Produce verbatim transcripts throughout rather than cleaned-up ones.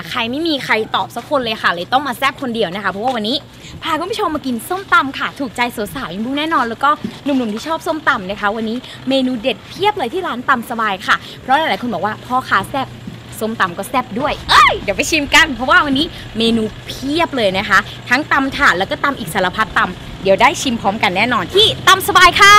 ใครไม่มีใครตอบสักคนเลยค่ะเลยต้องมาแซบคนเดียวนะคะเพราะว่าวันนี้พาคุณผู้ชมมากินส้มตำค่ะถูกใจสาวๆอย่างบุ้งแน่นอนแล้วก็หนุ่มๆที่ชอบส้มตำนะคะวันนี้เมนูเด็ดเพียบเลยที่ร้านตำสบายค่ะเพราะหลายๆคนบอกว่าพ่อค้าแซบส้มตำก็แซ่บด้วยเอ้ยเดี๋ยวไปชิมกันเพราะว่าวันนี้เมนูเพียบเลยนะคะทั้งตำถาดแล้วก็ตำอีกสารพัดตำเดี๋ยวได้ชิมพร้อมกันแน่นอนที่ตำสบายค่ะ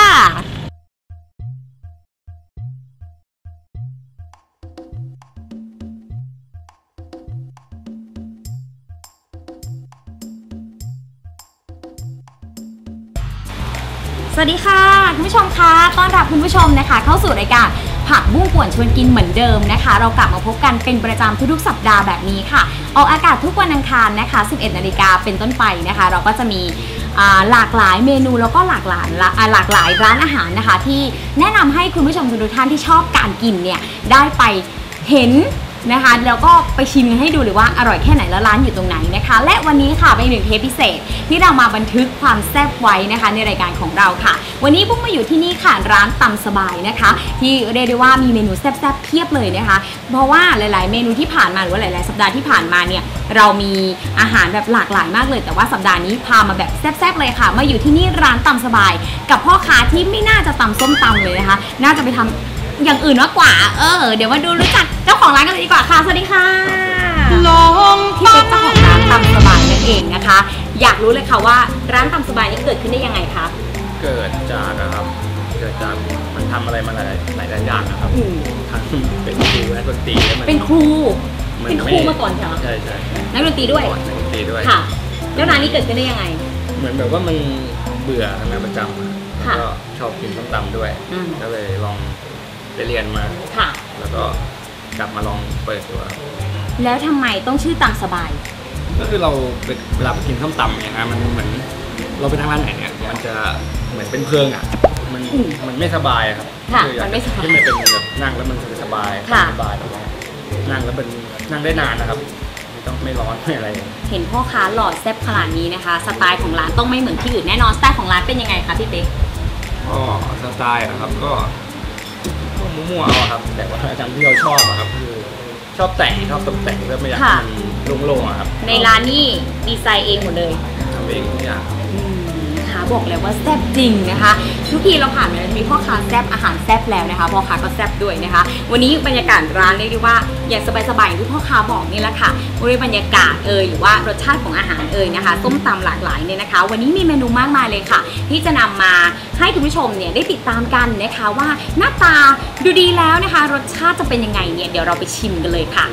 สวัสดีค่ะคุณผู้ชมคะต้อนรับคุณผู้ชมนะคะเข้าสู่รายการผักบุ้งป่วนชวนกินเหมือนเดิมนะคะเรากลับมาพบกันเป็นประจำทุกๆสัปดาห์แบบนี้ค่ะออกอากาศทุกวันอังคารนะคะ สิบเอ็ดนาฬิกาเป็นต้นไปนะคะเราก็จะมีหลากหลายเมนูแล้วก็หลากหลายหลากหลายร้านอาหารนะคะที่แนะนำให้คุณผู้ชมทุกท่านที่ชอบการกินเนี่ยได้ไปเห็นนะคะแล้วก็ไปชิมกันให้ดูเลยว่าอร่อยแค่ไหนแล้วร้านอยู่ตรงไหนนะคะและวันนี้ค่ะเป็นหนึ่งเทปพิเศษที่เรามาบันทึกความแซ่บไว้นะคะในรายการของเราค่ะวันนี้พุ่งมาอยู่ที่นี่ค่ะร้านตำสบายนะคะที่เรียกได้ว่ามีเมนูแซ่บๆเพียบเลยนะคะเพราะว่าหลายๆเมนูที่ผ่านมาหรือว่าหลายๆสัปดาห์ที่ผ่านมาเนี่ยเรามีอาหารแบบหลากหลายมากเลยแต่ว่าสัปดาห์นี้พามาแบบแซ่บๆเลยค่ะมาอยู่ที่นี่ร้านตำสบายกับพ่อค้าที่ไม่น่าจะตำส้มตำเลยนะคะน่าจะไปทำอย่างอื่นมากกว่าเออเดี๋ยวมาดูรู้จักเจ้าของร้านกันเลยดีกว่าค่ะสวัสดีค่ะลงที่เป็นเจ้าของร้านตำสบายนั่นเองนะคะอยากรู้เลยค่ะว่าร้านตำสบายนี้เกิดขึ้นได้ยังไงคะเกิดจากนะครับเกิดจากมันทำอะไรมาหลายหลายอย่างนะครับทั้งเป็นครูและดนตรีแล้วมันเป็นครูเป็นครูมาก่อนใช่ไหมใช่ใช่นักดนตรีด้วยนักดนตรีด้วยค่ะแล้วร้านนี้เกิดขึ้นได้ยังไงเหมือนแบบว่ามันเบื่อทำงานประจำก็ชอบกินส้มตำด้วยก็เลยลองไปเรียนมาค่ะแล้วก็กลับมาลองเปิดดูแล้วทำไมต้องชื่อตำสบายก็คือเราเวลาไปกินส้มตำเนี่ยนะมันเหมือนเราไปทางร้านไหนเนี่ยมันจะเหมือนเป็นเพลิงอ่ะมันมันไม่สบายครับคือมันไม่สบายที่มันเป็นแบบนั่งแล้วมันสบายสบายแบบว่านั่งแล้วเป็นนั่งได้นานนะครับไม่ต้องไม่ร้อนไม่อะไรเห็นพ่อค้าหล่อแซ่บขนาดนี้นะคะสไตล์ของร้านต้องไม่เหมือนที่อื่นแน่นอนสไตล์ของร้านเป็นยังไงคะพี่เป๊กก็สไตล์นะครับก็มั่วๆเอาครับแต่ว่าอาจารย์ที่เราชอบอะครับคือชอบแต่งชอบตกแต่งเพื่อไม่อยากให้มันโล่งๆครับในร้านนี่ดีไซน์เองหมดเลยทำเองทุกอย่างนะคะบอกเลยว่าแซ่บจริงนะคะทุกทีเราผ่านมามีพ่อค้าแซ่บอาหารแซ่บแล้วนะคะพ่อค้าก็แซ่บด้วยนะคะวันนี้บรรยากาศร้านเรียกได้ว่าอย่างสบายๆอย่างที่พ่อค้าบอกนี่แหละค่ะบริบรรยากาศเอ่ยหรือว่ารสชาติของอาหารเอ่ยนะคะส้มตำหลากหลายเนี่ยนะคะวันนี้มีเมนูมากมายเลยค่ะที่จะนำมาให้คุณผู้ชมเนี่ยได้ติดตามกันนะคะว่าหน้าตาดูดีแล้วนะคะรสชาติจะเป็นยังไงเนี่ยเดี๋ยวเราไปชิมกันเลยค่ะ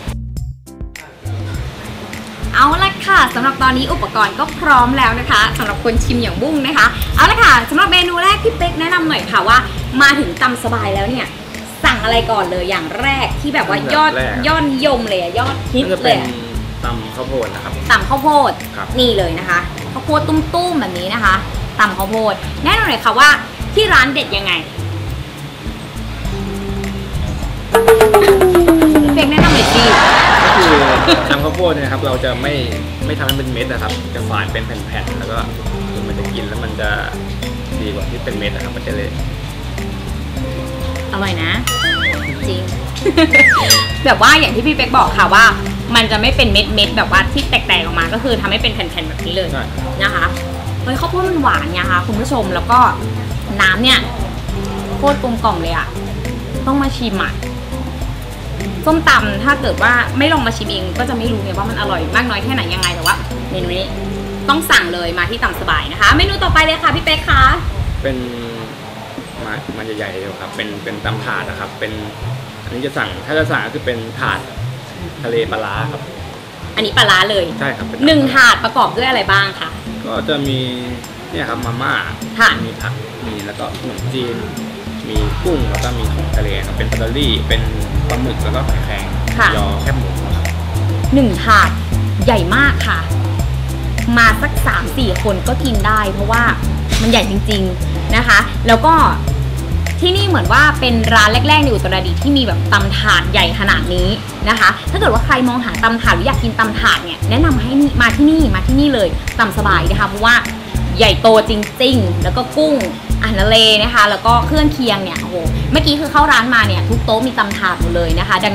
เอาละค่ะสำหรับตอนนี้อุปกรณ์ก็พร้อมแล้วนะคะสำหรับคนชิมอย่างบุ้งนะคะเอาละค่ะสำหรับเมนูแรกพี่เป๊กแนะนำหน่อยค่ะว่ามาถึงตำสบายแล้วเนี่ยสั่งอะไรก่อนเลยอย่างแรกที่แบบว่ายอดยอดนิยมเลยยอดฮิตเลยตำข้าวโพดนะครับตำข้าวโพดนี่เลยนะคะข้าวโพดตุ้มๆแบบนี้นะคะตำข้าวโพดแนะนำหน่อยค่ะว่าที่ร้านเด็ดยังไงพี่เป๊กแนะนำหน่อยสิก็คือตำข้าวโพดเนี่ยครับเราจะไม่ไม่ทำให้เป็นเม็ดนะครับจะฝานเป็นแผ่นๆแล้วก็มันจะกินแล้วมันจะดีกว่าที่เป็นเม็ดนะครับมันจะเลยอร่อยนะจริงแบบว่าอย่างที่พี่เป๊กบอกค่ะว่ามันจะไม่เป็นเม็ดเม็ดแบบว่าที่แตกๆออกมาก็คือทำให้เป็นแผ่นๆแบบนี้เลยนะคะเฮ้ยข้าวโพดมันหวานไงคะคุณผู้ชมแล้วก็น้ำเนี่ยโคตรกลมกล่อมเลยอ่ะต้องมาชิมอ่ะส้มตำถ้าเกิดว่าไม่ลองมาชิมเองก็จะไม่รู้ไงว่ามันอร่อยมากน้อยแค่ไหนยังไงแต่ว่าเมนูนี้ต้องสั่งเลยมาที่ตำสบายนะคะเมนูต่อไปเลยค่ะพี่เป๊กคะเป็นมามันใหญ่ๆเลยครับเป็นเป็นตำถาดนะครับเป็นอันนี้จะสั่งถ้าจะสั่งก็คือเป็นถาดทะเลปลาครับอันนี้ปลาเลยใช่ครับหนึ่งถาดประกอบด้วยอะไรบ้างคะก็จะมีเนี่ยครับมาม่ามีผักมีแล้วก็ขนมจีนมีกุ้งแล้วก็มีของทะเลครับเป็นปลาดอลลี่เป็นปลาหมึกแล้วก็ไข่แข็งยอแคบหมูครับหนึ่งถาดใหญ่มากค่ะมาสัก สามสี่ คนก็กินได้เพราะว่ามันใหญ่จริงๆนะคะแล้วก็ที่นี่เหมือนว่าเป็นร้านแรกๆในอุตรดิตถ์ที่มีแบบตำถาดใหญ่ขนาดนี้นะคะถ้าเกิดว่าใครมองหาตำถาดหรืออยากกินตำถาดเนี่ยแนะนำให้มาที่นี่มาที่นี่เลยตำสบายนะคะเพราะว่าใหญ่โตจริงๆแล้วก็กุ้งอาหารทะเลนะคะแล้วก็เครื่องเคียงเนี่ยโอ้โหเมื่อกี้คือเข้าร้านมาเนี่ยทุกโต๊ะมีตำถาดหมดเลยนะคะดังนั้น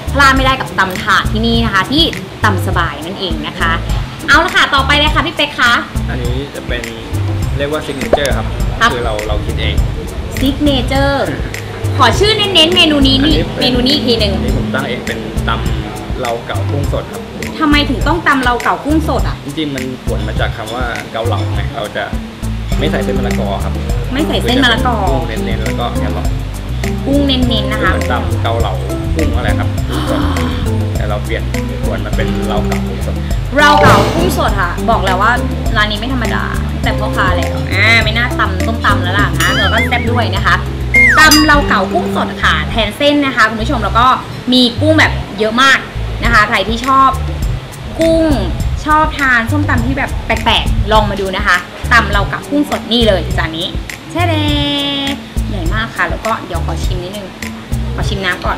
พลาดไม่ได้กับตำถาดที่นี่นะคะที่ตำสบายนั่นเองนะคะเอาละค่ะต่อไปเลยค่ะพี่เป๊กคะอันนี้จะเป็นเรียกว่าซิกเนเจอร์ครับคือเราเราคิดเองซิกเนเจอร์ขอชื่อเน้นๆเมนูนี้นี่เมนูนี้อีกทีหนึ่งนี่ผมตั้งเองเป็นตำเราเก่ากุ้งสดครับทำไมถึงต้องตำเราเก่ากุ้งสดอ่ะจริงๆมันผลมาจากคำว่าเกาเหลาไงเราจะไม่ใส่เส้นมะละกอครับไม่ใส่เส้นมะละกอกุ้งเน้นๆแล้วก็แครอทกุ้งเน้นๆนะคะตำเกาเหลากุ้งอะไรครับกุ้งสดแต่เราเปลี่ยนผลมาเป็นเราเก่ากุ้งสดเราเก่ากุ้งสดค่ะบอกแล้วว่าร้านนี้ไม่ธรรมดาแต่พ่อค้าแล้วอ่าไม่น่าตำต้มตำแล้วล่ะนะแล้วก็แซ่บด้วยนะคะตำเราเก่ากุ้งสดค่ะแทนเส้นนะคะคุณผู้ชมแล้วก็มีกุ้งแบบเยอะมากนะคะใครที่ชอบกุ้งชอบทานส้มตำที่แบบแปลกๆลองมาดูนะคะตำเรากับกุ้งสดนี่เลยจานนี้แช่เดใหญ่มากค่ะแล้วก็เดี๋ยวขอชิมนิดนึงขอชิมน้ำก่อน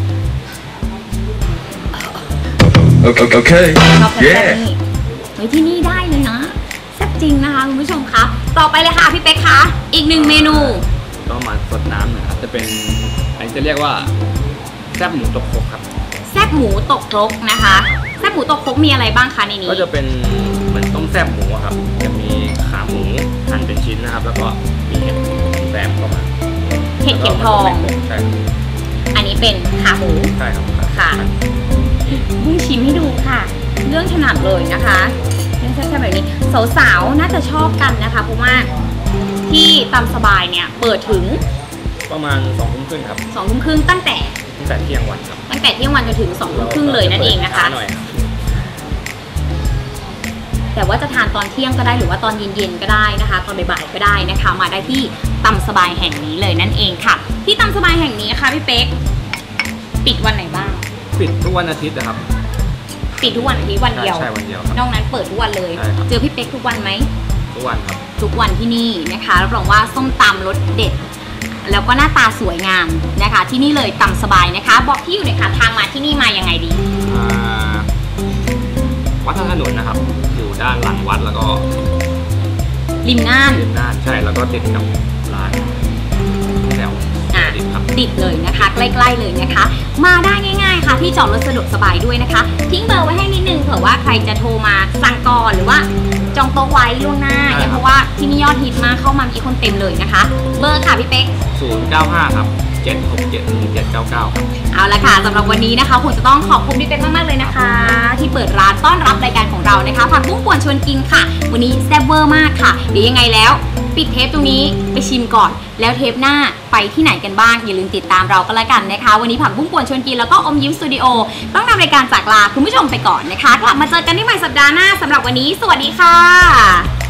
โอเคโอเคชอบแซ่บๆนี่ไว้ที่นี่ได้เลยนะแซ่บจริงนะคะคุณผู้ชมคะต่อไปเลยค่ะพี่เป๊กคะอีกหนึ่งเมนูก็มาสดน้ำหน่อยครับจะเป็นอันนี้จะเรียกว่าแซ่บหมูตกครกครับแซ่บหมูตกครกนะคะแซ่บหมูตกครกมีอะไรบ้างคะในนี้ก็จะเป็นเหมือนต้มแซ่บหมูครับจะมีขาหมูหั่นเป็นชิ้นนะครับแล้วก็มีเห็ดแซมเข้ามาเห็ดเข็มทองใช่อันนี้เป็นขาหมูใช่ครับค่ะบุ้งชิมให้ดูค่ะเรื่องถนัดเลยนะคะเรื่องแซ่บๆแบบนี้สาวๆน่าจะชอบกันนะคะเพราะว่าที่ตำสบายเนี่ยเปิดถึงประมาณสองทุ่มครึ่งครับสองทุ่มครึ่งตั้งแต่ตั้งแต่เที่ยงวันครับตั้งแต่เที่ยงวันจนถึงสองทุ่มครึ่งเลยนั่นเองนะคะแต่ว่าจะทานตอนเที่ยงก็ได้หรือว่าตอนเย็นๆก็ได้นะคะตอนบ่ายๆก็ได้นะคะมาได้ที่ตำสบายแห่งนี้เลยนั่นเองค่ะที่ตำสบายแห่งนี้ค่ะพี่เป๊กปิดวันไหนบ้างปิดทุกวันอาทิตย์นะครับปิดทุกวันอาทิตย์วันเดียวใช่วันเดียวนอกนั้นเปิดทุกวันเลยเจอพี่เป๊กทุกวันไหมทุกวันครับทุกวันที่นี่นะคะรับรองว่าส้มตำรสเด็ดแล้วก็หน้าตาสวยงามนะคะที่นี่เลยตำสบายนะคะบอกที่อยู่หน่อยค่ะทางมาที่นี่มายังไงดีวัดท่าถนนนะครับอยู่ด้านหลังวัดแล้วก็ริมน่านริมน่านใช่แล้วก็ติดกับร้านแถวติดครับติดเลยนะคะใกล้ๆเลยนะคะมาได้ง่ายๆค่ะที่จอดรถสะดวกสบายด้วยนะคะทิ้งเบอร์ไว้ให้นิดนึงเผื่อว่าใครจะโทรมาสั่งก่อนหรือว่าจองโต๊ะไว้ล่วงหน้าเนี่ยเพราะว่าที่นี่ยอดฮิตมากเข้ามามีคนเต็มเลยนะคะเบอร์ค่ะพี่เป๊กศูนย์ เก้า ห้าครับเจ็ด หก เจ็ด หนึ่ง เจ็ด เก้า เก้าครับเอาละค่ะสำหรับวันนี้นะคะผมจะต้องขอบคุณพี่เป๊กมากๆเลยนะคะที่เปิดร้านต้อนรับรายการของเรานะคะผักบุ้งป่วนชวนกินค่ะวันนี้แซ่บเวอร์มากค่ะเดี๋ยวยังไงแล้วปิดเทปตรงนี้ไปชิมก่อนแล้วเทปหน้าไปที่ไหนกันบ้างอย่าลืมติดตามเราก็แล้วกันนะคะวันนี้ผักบุ้งป่วนชวนกินแล้วก็อมยิ้มสตูดิโอต้องนำรายการจากลาคุณผู้ชมไปก่อนนะคะกลับมาเจอกันที่ใหม่สัปดาห์หน้าสำหรับวันนี้สวัสดีค่ะ